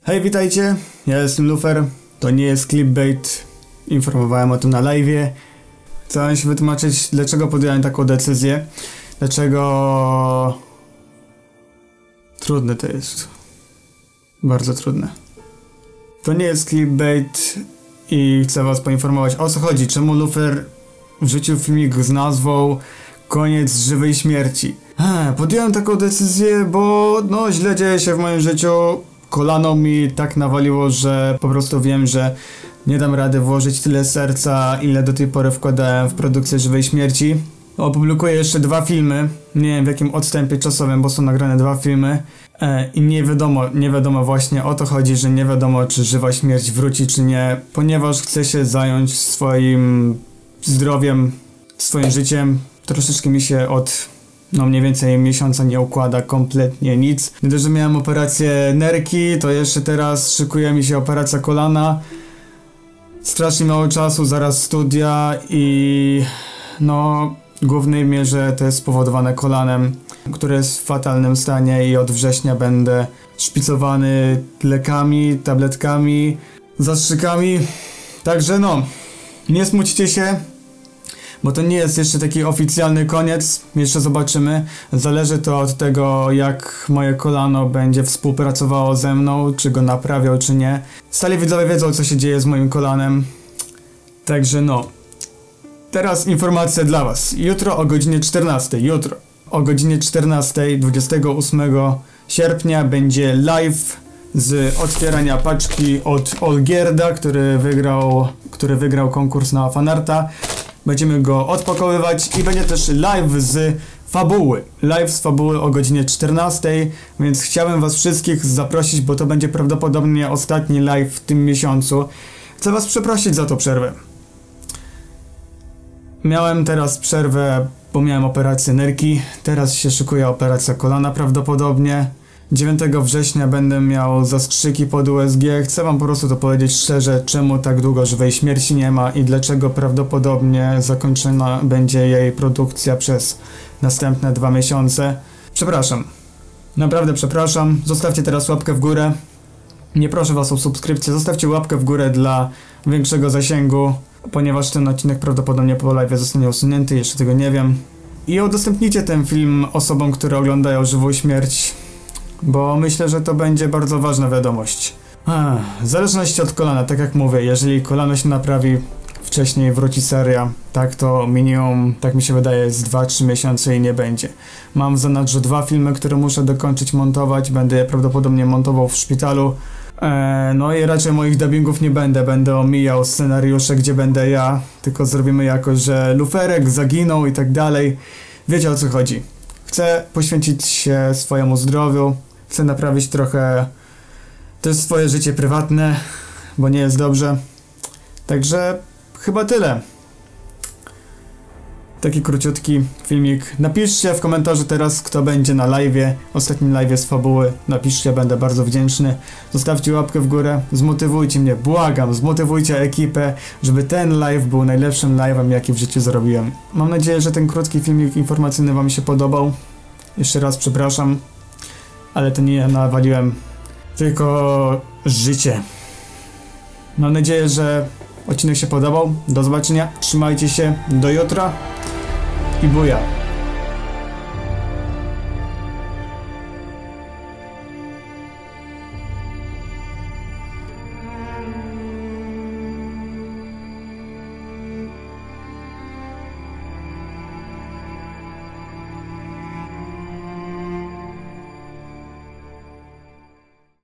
Hej, witajcie, ja jestem Lufer, to nie jest clickbait, informowałem o tym na live'ie. Chciałem się wytłumaczyć, dlaczego podjąłem taką decyzję, dlaczego... Trudne to jest, bardzo trudne. To nie jest clickbait i chcę was poinformować, o co chodzi, czemu Lufer wrzucił filmik z nazwą Koniec żywej śmierci. Podjąłem taką decyzję, bo źle dzieje się w moim życiu. Kolano mi tak nawaliło, że po prostu wiem, że nie dam rady włożyć tyle serca, ile do tej pory wkładałem w produkcję żywej śmierci. Opublikuję jeszcze 2 filmy, nie wiem w jakim odstępie czasowym, bo są nagrane 2 filmy. I nie wiadomo właśnie o to chodzi, że nie wiadomo czy żywa śmierć wróci czy nie, ponieważ chcę się zająć swoim zdrowiem, swoim życiem. Troszeczkę mi się od mniej więcej miesiąca nie układa kompletnie nic. Nie dość, że miałem operację nerki, to jeszcze teraz szykuje mi się operacja kolana. Strasznie mało czasu, zaraz studia i w głównej mierze to jest spowodowane kolanem, które jest w fatalnym stanie i od września będę szpicowany lekami, tabletkami, zastrzykami. Także nie smućcie się, bo to nie jest jeszcze taki oficjalny koniec, jeszcze zobaczymy. Zależy to od tego, jak moje kolano będzie współpracowało ze mną, czy go naprawią, czy nie. Stali widzowie wiedzą, co się dzieje z moim kolanem. Także teraz informacja dla was. Jutro o godzinie 14, 28 sierpnia będzie live z otwierania paczki od Olgierda, który wygrał konkurs na fanarta. Będziemy go odpakowywać i będzie też live z fabuły. Live z fabuły o godzinie 14, więc chciałem was wszystkich zaprosić, bo to będzie prawdopodobnie ostatni live w tym miesiącu. Chcę was przeprosić za tą przerwę. Miałem teraz przerwę, bo miałem operację nerki. Teraz się szykuje operacja kolana prawdopodobnie. 9 września będę miał zastrzyki pod USG. Chcę wam po prostu to powiedzieć szczerze, czemu tak długo żywej śmierci nie ma i dlaczego prawdopodobnie zakończona będzie jej produkcja przez następne 2 miesiące. Przepraszam. Naprawdę przepraszam. Zostawcie teraz łapkę w górę. Nie proszę was o subskrypcję. Zostawcie łapkę w górę dla większego zasięgu, ponieważ ten odcinek prawdopodobnie po live zostanie usunięty, jeszcze tego nie wiem. I udostępnijcie ten film osobom, które oglądają żywą śmierć, bo myślę, że to będzie bardzo ważna wiadomość. W zależności od kolana, tak jak mówię, jeżeli kolano się naprawi, wcześniej wróci seria, tak to minimum, tak mi się wydaje, jest 2-3 miesiące i nie będzie. Mam w zanadrzu 2 filmy, które muszę dokończyć montować, będę je prawdopodobnie montował w szpitalu. I raczej moich dubbingów nie będę omijał scenariusze, gdzie będę ja, tylko zrobimy jakoś, że Luferek zaginął i tak dalej. Wiecie o co chodzi. Chcę poświęcić się swojemu zdrowiu, chcę naprawić trochę też swoje życie prywatne, bo nie jest dobrze. Także chyba tyle. Taki króciutki filmik. Napiszcie w komentarzu teraz, kto będzie na live'ie, ostatnim live'ie z fabuły. Napiszcie, będę bardzo wdzięczny. Zostawcie łapkę w górę, zmotywujcie mnie, błagam, zmotywujcie ekipę, żeby ten live był najlepszym live'em, jaki w życiu zrobiłem. Mam nadzieję, że ten krótki filmik informacyjny wam się podobał. Jeszcze raz przepraszam, ale to nie ja nawaliłem, tylko życie. Mam nadzieję, że odcinek się podobał. Do zobaczenia, trzymajcie się, do jutra i buja.